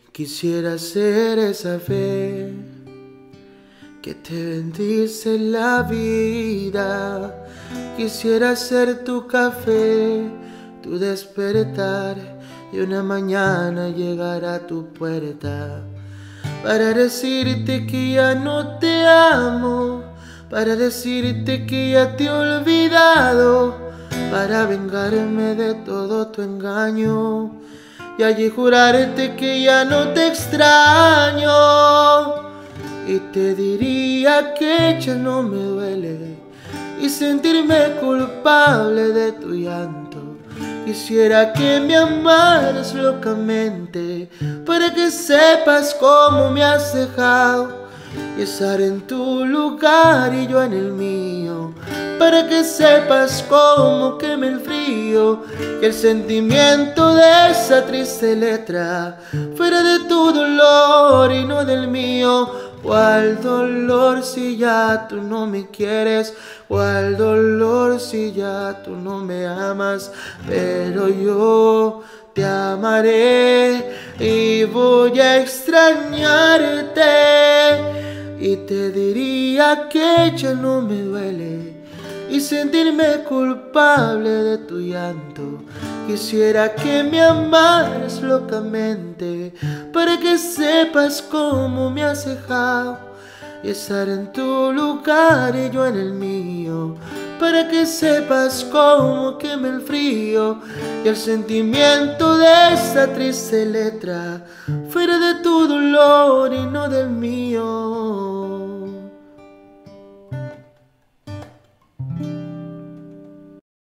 Quisiera ser esa fe que te bendice la vida. Quisiera ser tu café, tu despertar, y una mañana llegar a tu puerta para decirte que ya no te amo, para decirte que ya te he olvidado, para vengarme de todo tu engaño y allí jurarte que ya no te extraño. Y te diría que ya no me duele y sentirme culpable de tu llanto. Quisiera que me amaras locamente para que sepas cómo me has dejado y estar en tu lugar y yo en el mío, para que sepas cómo quema el frío y el sentimiento de esa triste letra fuera de tu dolor y no del mío. ¿Cuál dolor si ya tú no me quieres? ¿Cuál dolor si ya tú no me amas? Pero yo te amaré y voy a extrañarte. Y te diría que ya no me duele y sentirme culpable de tu llanto. Quisiera que me amaras locamente para que sepas cómo me has dejado y estar en tu lugar y yo en el mío, para que sepas cómo quema el frío y el sentimiento de esta triste letra fuera de tu dolor y no del mío.